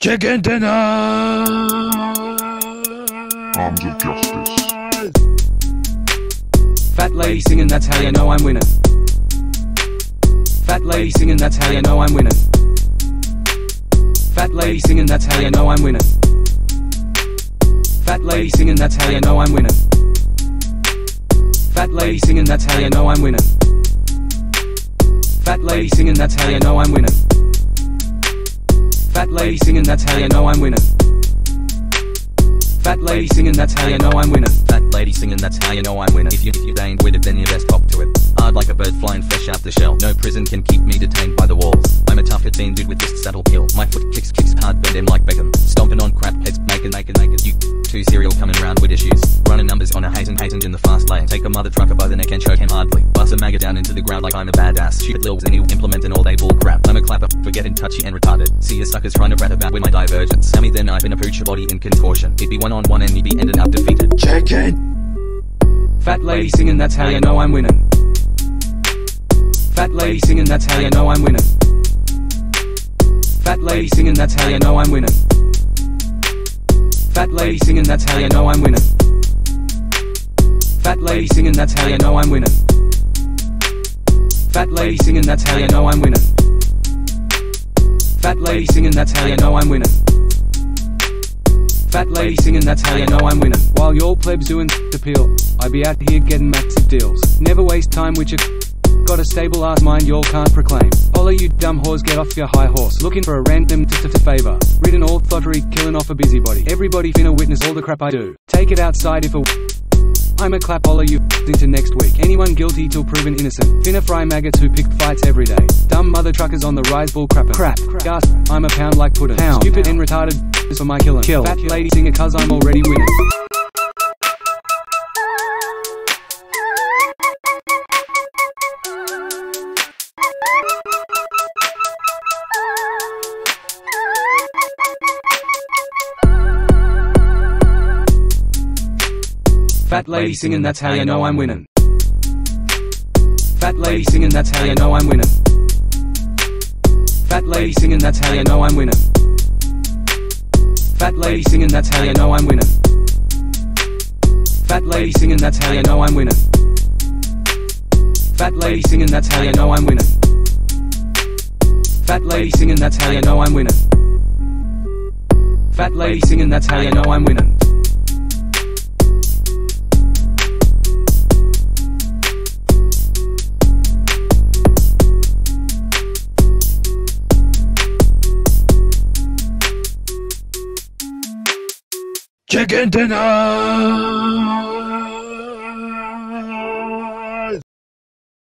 Chicken dinner! Arms of justice. Fat lady singing, that's how you know I'm winning. Fat lady singing, that's how you know I'm winning. Fat lady singing, that's how you know I'm winning. Fat lady singing, that's how you know I'm winning. Fat lady singing, that's how you know I'm winning. Fat lady singing, that's how you know I'm winning. Fat lady singing, that's how you know I'm winning. Fat lady singing, that's how you know I'm winning. Fat lady singing, that's how you know I'm winning. If you ain't with it, then you best hop to it. Hard like a bird flying fresh out the shell. No prison can keep me detained by the walls. I'm a tough 15 dude with this saddle kill. My foot kicks hard, bend him like Beckham. Stomping on crap heads, naked. You two cereal coming round with issues. Running numbers on a hazen in the fast lane. Take a mother trucker by the neck and choke him hardly. Bust a maggot down into the ground like I'm a badass. Stupid lils and you implementing all day bull crap. I'm a clapper, for getting touchy and retarded. See you suckers trying to rat about with my divergence. Sammy then I've been a pooch your body in contortion. It'd be one-on-one and you'd be ended up defeated. Chicken! Fat lady singing, that's how you know I'm winning. Fat lady singing, that's how you know I'm winning. Fat lady singing, that's how you know I'm winning. Fat lady singing, that's how you know I'm winning. Fat lady singing, that's how you know I'm winning. Fat lady singing, that's how you know I'm winning. Fat lady singing, that's how you know I'm winning. Fat lady singing, that's how you know I'm winning. While y'all plebs doing appeal, I be out here getting massive deals. Never waste time with your got a stable ass mind y'all can't proclaim. All of you dumb whores, get off your high horse. Looking for a random favor. Written all thottery, killing off a busybody. Everybody finna witness all the crap I do. Take it outside if a I'ma clap all of you into next week. Anyone guilty till proven innocent. Finna fry maggots who pick fights every day. Dumb mother truckers on the rise, bull crapper. Crap. Gas. I'm a pound like puddin'. Stupid and retarded is for my killin'. Fat lady singer, cause I'm already winning. Fat lady singing, that's how you know I'm winning. Fat lady singing, that's how you know I'm winning. Fat lady singing, that's how you know I'm winning. Fat lady singing, that's how you know I'm winning. Fat lady singing, that's how you know I'm winning. Fat lady singing, that's how you know I'm winning. Fat lady singing, that's how you know I'm winning. Fat lady singing, that's how you know I'm winning. Chicken dinner!